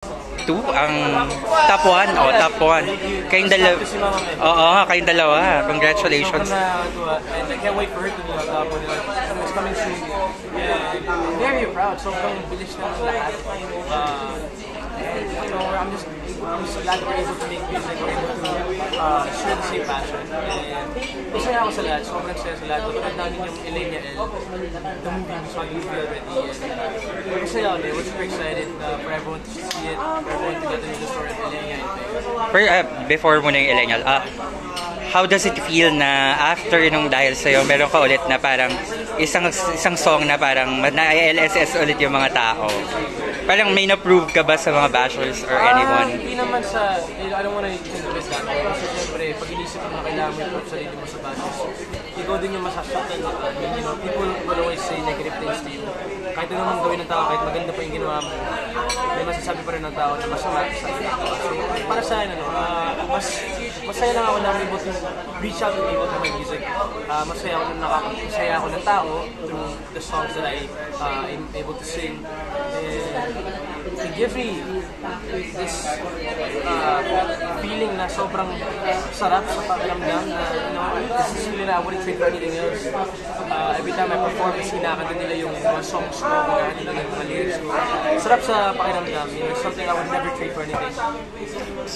2? Ang top 1? Oh, top 1. Kayong dalawa. Oo, kayong dalawa. Congratulations. And I can't wait for her to be on top 1. It's coming soon. Yeah, I'm very proud. Sobrang bilis na ng lahat. And you know, I'm just glad we're able to make music, we're able to share the same passion. And masaya ako sa lahat, sobrang saya sa lahat. Tulad namin yung Elenia L, the movie, we saw the movie already. And masaya ako din, we're super excited for everyone to see it, for everyone to get to know the story of Elenia and Faye. Before mo na yung Elenial, how does it feel na after nung dahil sa'yo, meron ka ulit na parang isang song na parang na-LSS ulit yung mga tao? Parang may na-prove ka ba sa mga bashers or anyone? Hindi naman sa, I don't wanna think of it that way. Kasi syempre, pag inisip mo na kailangan mo i-prove sarili mo sa bashers, ikaw din yung masasaktan. I mean, you know, people will always say negative things to you. Kahit anong gawin ng tao, kahit maganda pa yung ginawa mo, may masasabi pa rin ng tao na masama sa iyo. So, para sa akin, masaya lang ako na I'm able to reach out to people through my music. Masaya ako na nakakasaya ako ng tao through the songs that I am able to sing. And give me this feeling na sobrang sarap sa pakiramdam na, you know, this is really na I wouldn't trade for anything else. Every time I perform, sinakanta nila yung mga songs ko, kaya nila yung mga lyrics ko. Sarap sa pakiramdam, you know, something I would never trade for anything.